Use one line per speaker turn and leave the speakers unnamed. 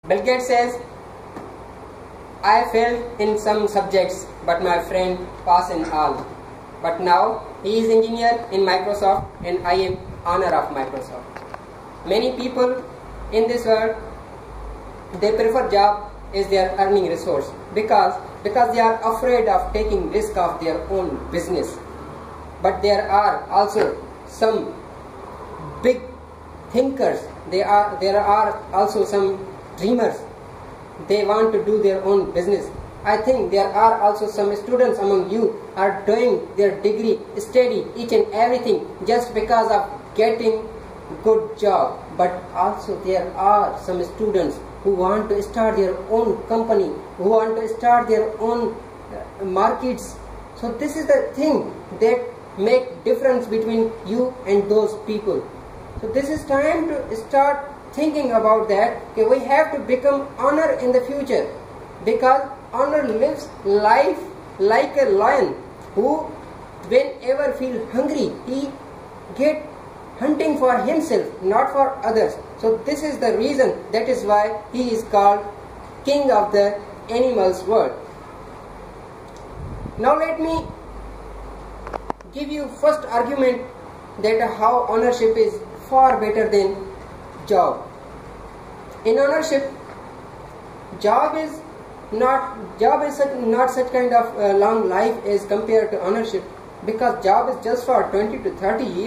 Bill Gates says, I failed in some subjects, but my friend passed in all. But now he is engineer in Microsoft and I am owner of Microsoft. Many people in this world, they prefer job as their earning resource because they are afraid of taking risk of their own business. But there are also some big thinkers. There are also some dreamers. They want to do their own business. I think there are also some students among you are doing their degree, study each and everything just because of getting good job. But also there are some students who want to start their own company, who want to start their own markets. So this is the thing that make difference between you and those people. So this is time to start thinking about that. Okay, we have to become honor in the future, because honor lives life like a lion who whenever feel hungry he get hunting for himself, not for others. So this is the reason, that is why he is called king of the animals world. Now let me give you first argument that how ownership is far better than job. In ownership, job is not such kind of long life as compared to ownership, because job is just for 20 to 30 years.